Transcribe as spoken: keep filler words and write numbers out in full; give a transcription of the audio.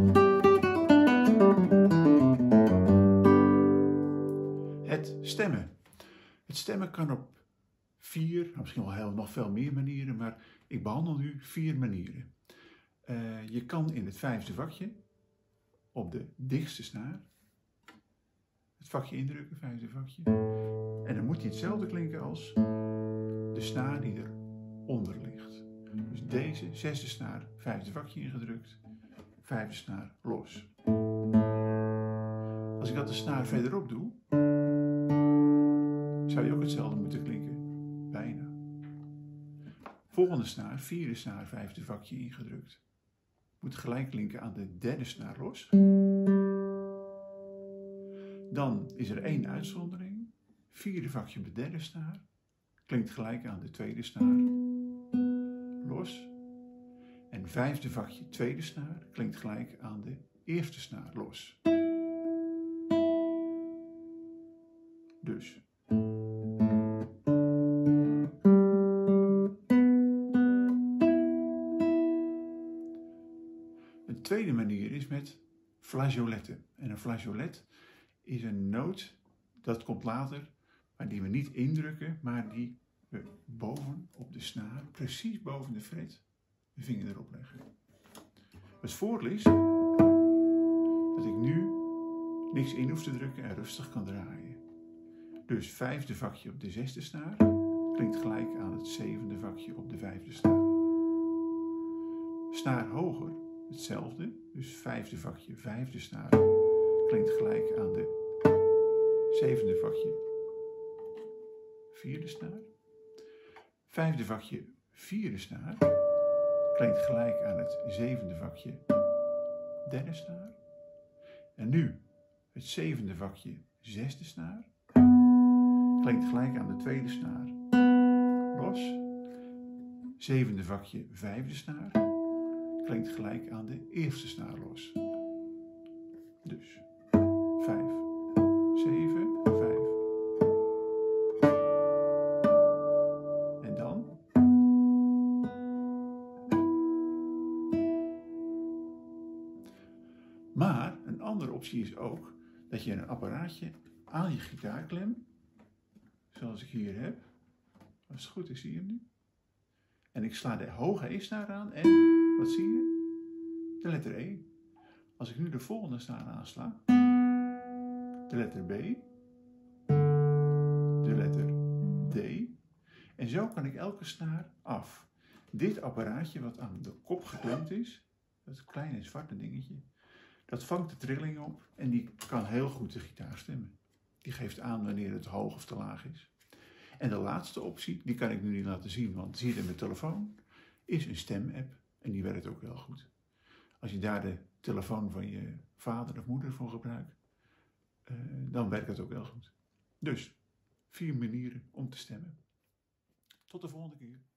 Het stemmen. Het stemmen kan op vier, misschien wel heel, nog veel meer manieren, maar ik behandel nu vier manieren. Uh, je kan in het vijfde vakje op de dichtste snaar het vakje indrukken, vijfde vakje. En dan moet hij hetzelfde klinken als de snaar die eronder ligt. Dus deze zesde snaar, vijfde vakje ingedrukt, vijfde snaar los. Als ik dat de snaar verderop doe, zou je ook hetzelfde moeten klinken. Bijna. Volgende snaar, vierde snaar, vijfde vakje ingedrukt. Moet gelijk klinken aan de derde snaar los. Dan is er één uitzondering. Vierde vakje op de derde snaar. Klinkt gelijk aan de tweede snaar los. En vijfde vakje, tweede snaar, klinkt gelijk aan de eerste snaar los. Dus. Een tweede manier is met flageoletten. En een flageolet is een noot, dat komt later, maar die we niet indrukken, maar die we boven op de snaar, precies boven de fret, de vinger erop leggen. Het voordeel is dat ik nu niks in hoef te drukken en rustig kan draaien. Dus vijfde vakje op de zesde snaar klinkt gelijk aan het zevende vakje op de vijfde snaar. Snaar hoger, hetzelfde, dus vijfde vakje, vijfde snaar, klinkt gelijk aan de zevende vakje, vierde snaar. Vijfde vakje, vierde snaar, klinkt gelijk aan het zevende vakje, derde snaar. En nu het zevende vakje, zesde snaar, klinkt gelijk aan de tweede snaar, los. Zevende vakje, vijfde snaar, klinkt gelijk aan de eerste snaar los. Dus vijf, zeven, vijf. En dan maar een andere optie is ook dat je een apparaatje aan je gitaar klemt, zoals ik hier heb. Als het goed is, zie je hem nu. En ik sla de hoge E-snaar aan en wat zie je? De letter E. Als ik nu de volgende snaar aansla, de letter B, de letter D, en zo kan ik elke snaar af. Dit apparaatje wat aan de kop geklemd is, dat kleine zwarte dingetje, dat vangt de trilling op en die kan heel goed de gitaar stemmen. Die geeft aan wanneer het hoog of te laag is. En de laatste optie, die kan ik nu niet laten zien, want zie je het in mijn telefoon, is een stemapp en die werkt ook heel goed. Als je daar de telefoon van je vader of moeder voor gebruikt, uh, dan werkt het ook heel goed. Dus, vier manieren om te stemmen. Tot de volgende keer.